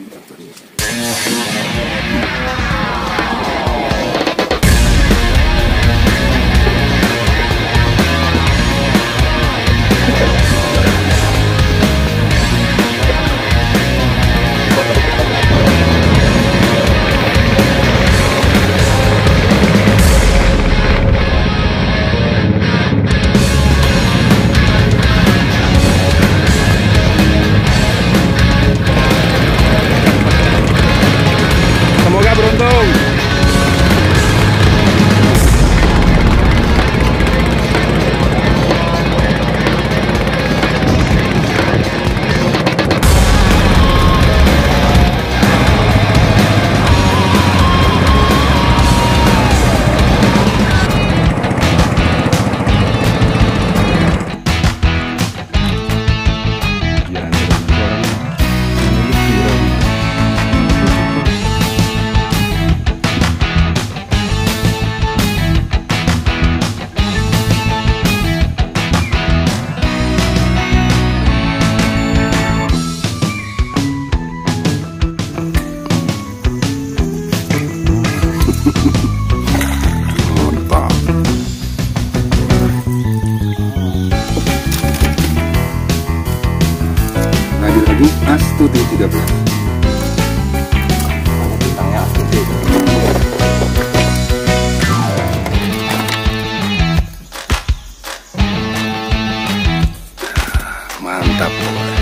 mantap terus. Astuti 13. Mana bintangnya Astuti. Mantap.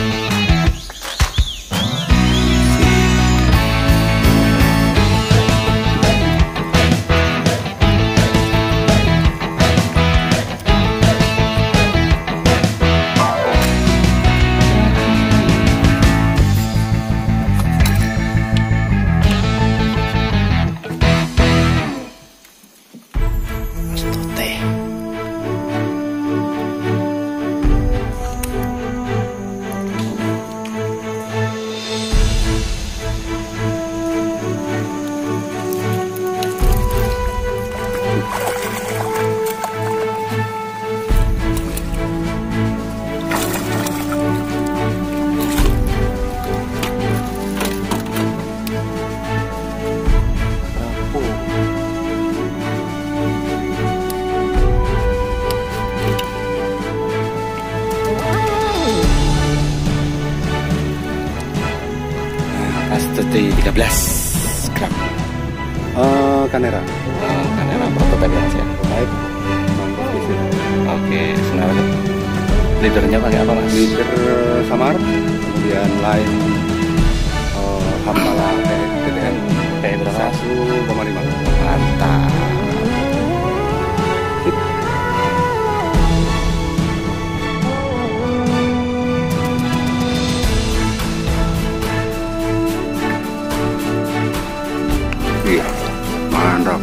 Astuti 13 gram. Kanera. Kamera prototipe aja. Prototype. Mantap di sini. Oke, sebenarnya leadernya pakai apa mas? Leader Samar, kemudian line Hampala TTM P berapa? 1,5. Mantap. Iya, mantap.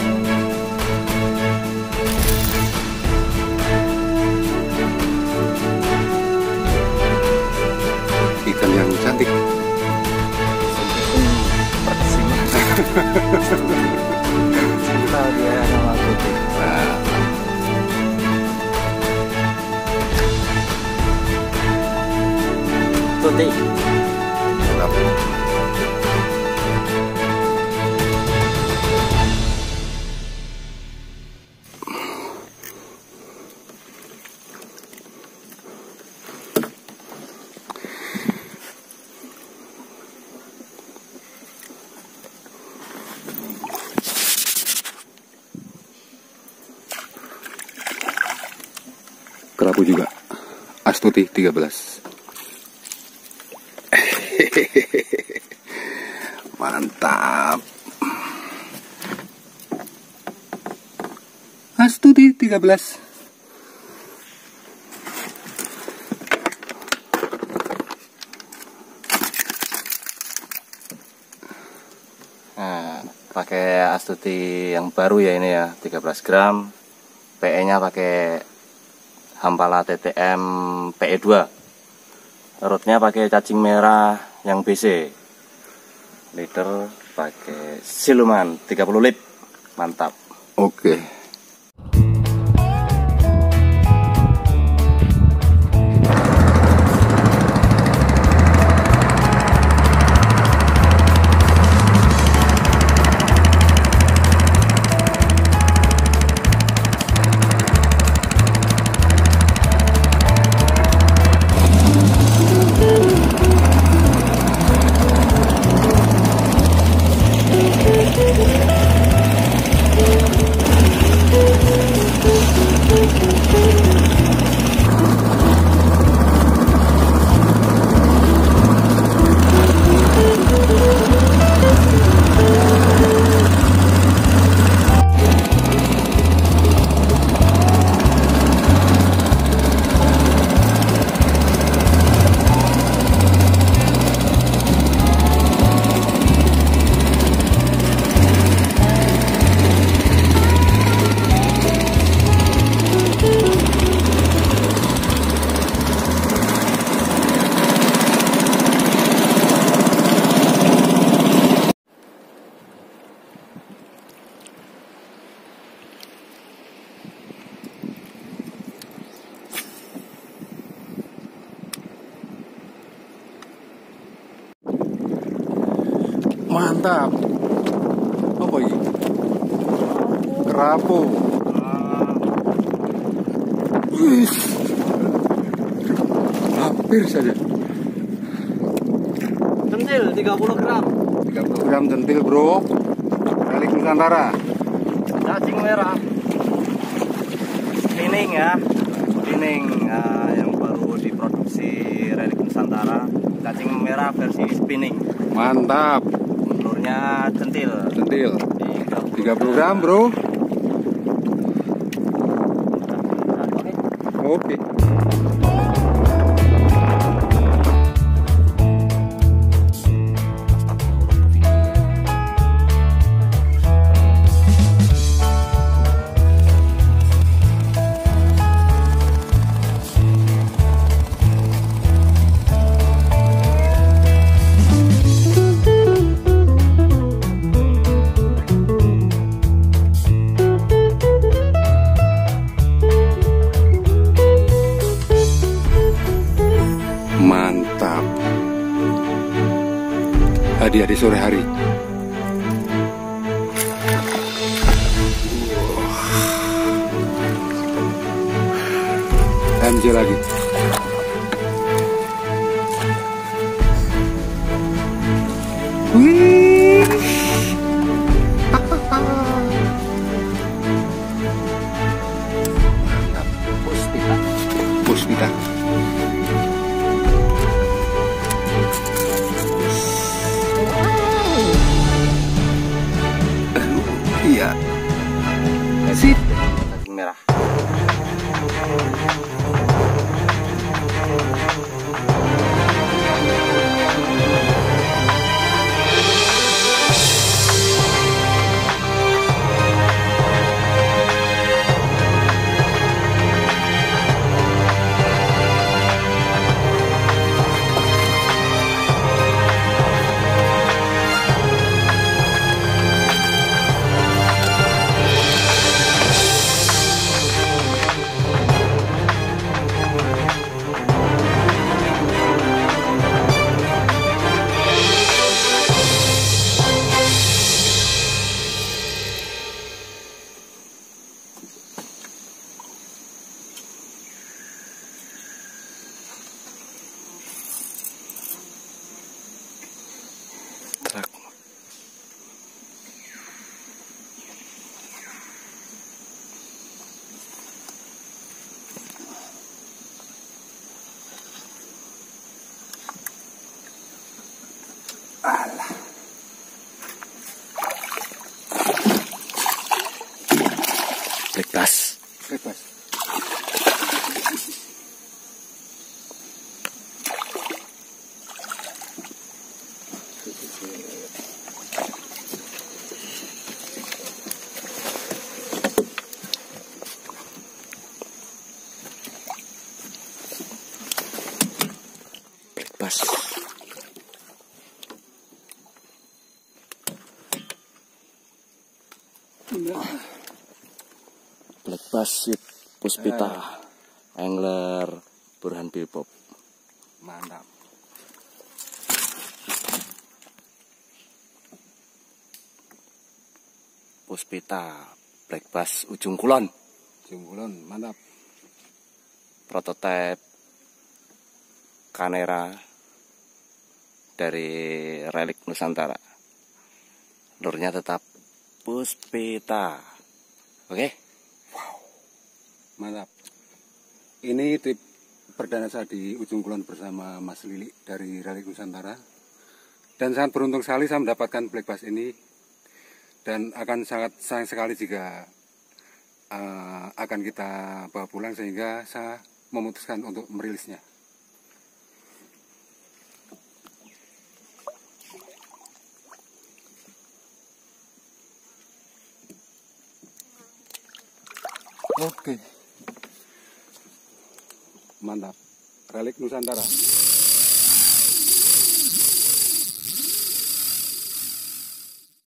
Ikan yang cantik. Cinta dia sama Astuti. Nah, Astuti. mantap. Kerapu juga. Astuti 13. Mantap. Astuti 13. Nah, pakai Astuti yang baru ya ini ya, 13 gram. PE-nya pakai Hampala TTM PE2. Rootnya pakai cacing merah yang BC. Leader pakai siluman 30 lip. Mantap. Oke. Mantap. Apa ini? Kerapu. Wih. Hampir saja. Centil 30 gram. 30 gram centil, bro. Relik Nusantara. Cacing merah. Spinning ya. Spinning yang baru diproduksi Relik Nusantara. Cacing merah versi spinning. Mantap. Telurnya centil. Centil. 30 gram, bro. Oke. Mantap. Hadiah di sore hari. MJ lagi. Wih. Mantap. Puspita. Puspita. Iya. Sip. Cacing merah. Alah. Bebas. Bebas. Bebas. Black Bass Puspita Angler Burhan Bebop. Mantap. Puspita Black Bass Ujung Kulon. Ujung Kulon, mantap. Prototipe Kanera dari Relik Nusantara. Lurnya tetap Puspita. Oke. Wow. Mantap. Ini trip perdana saya di Ujung Kulon bersama Mas Lili dari Relik Nusantara. Dan sangat beruntung sekali saya mendapatkan Black Bass ini. Dan akan sangat sayang sekali jika akan kita bawa pulang, sehingga saya memutuskan untuk merilisnya. Oke. Mantap. Relik Nusantara.